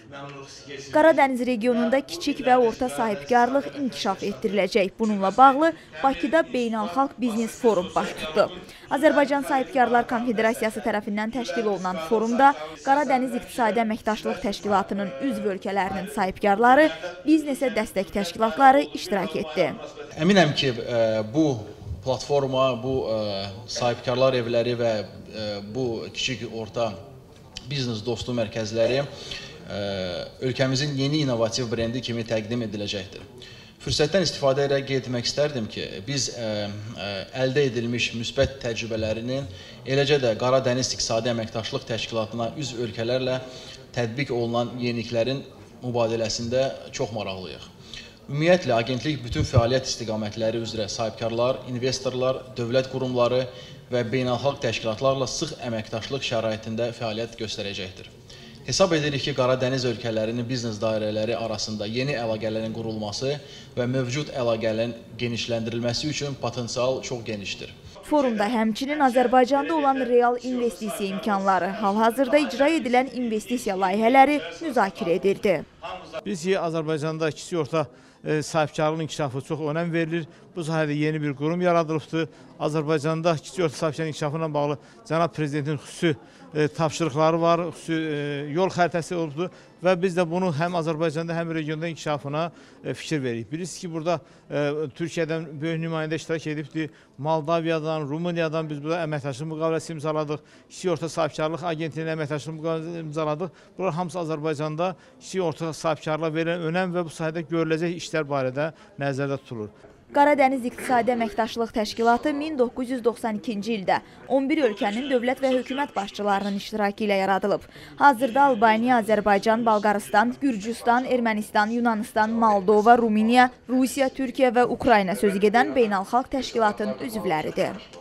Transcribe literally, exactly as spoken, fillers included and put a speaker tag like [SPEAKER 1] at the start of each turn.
[SPEAKER 1] Qaradəniz regionunda kiçik və orta sahibkarlıq inkişaf etdiriləcək. Bununla bağlı Bakıda Beynəlxalq Biznes Forum baş tutdu. Azərbaycan Sahibkarlar Konfederasiyası tərəfindən təşkil olunan forumda Qaradəniz İqtisadi Əməkdaşlıq Təşkilatının üzv ölkələrinin sahibkarları, biznesə dəstək təşkilatları iştirak etdi.
[SPEAKER 2] Əminəm ki, bu platforma, bu sahibkarlar evləri və bu kiçik orta biznes dostu mərkəzləri ölkəmizin yeni inovativ brendi kimi təqdim ediləcəkdir. Fürsətdən istifadə edərək qeyd etmək istərdim ki, biz əldə edilmiş müsbət təcrübələrinin, eləcə də Qaradəniz İqtisadi Əməkdaşlıq Təşkilatına üzv ölkələrlə tətbiq olunan yeniliklərin mübadiləsində çox maraqlıyıq. Ümumiyyətlə, agentlik bütün fəaliyyət istiqamətləri üzrə sahibkarlar, investorlar, dövlət qurumları və beynəlxalq təşkilatlarla sıx əməkdaşlıq şəraitində fəaliyyət göstərəcəkdir. Hesab edirik ki, Qaradəniz ölkələrinin biznes dairələri arasında yeni əlaqələrin qurulması və mövcud əlaqələrin genişləndirilməsi üçün potensial çox genişdir.
[SPEAKER 1] Forumda həmçinin Azərbaycanda olan real investisiya imkanları, hal-hazırda icra edilən investisiya layihələri müzakirə edildi.
[SPEAKER 3] Biz ki, Azərbaycanda kiçik orta sahibkarlığın inkişafı çox önəm verilir. Bu sahədə yeni bir qurum yaradılıbdır. Azərbaycanda kiçik orta sahibkarlığın inkişafı ilə bağlı Cənab Prezidentin xüsusi tapşırıqları var, xüsusi yol xəritəsi olubdur və biz də bunu həm Azərbaycanda, həm regionda inkişafına fikir veririk. Bilirsiniz ki, burada Türkiyədən böyük nümayəndə iştirak edibdir. Moldaviyadan, Rumıniyadan biz burada əməkdaşlıq müqaviləsi imzaladıq. Kiçik orta sahibkarlıq agentliyinə əməkdaşlıq müqaviləsi imzaladıq. Bunlar hamısı Azərbaycanda kiçik orta sahibkarlığa verilən önəm və bu sahədə görüləcək işlər barədə nəzərdə tutulur.
[SPEAKER 1] Qaradəniz İqtisadi Əməkdaşlıq Təşkilatı min doqquz yüz doxsan ikinci ildə on bir ölkənin dövlət və hökumət başçılarının iştirakı ilə yaradılıb. Hazırda Albaniya, Azərbaycan, Balqaristan, Gürcüstan, Ermənistan, Yunanistan, Moldova, Rumıniya, Rusiya, Türkiyə və Ukrayna sözü gedən beynəlxalq təşkilatın üzvləridir.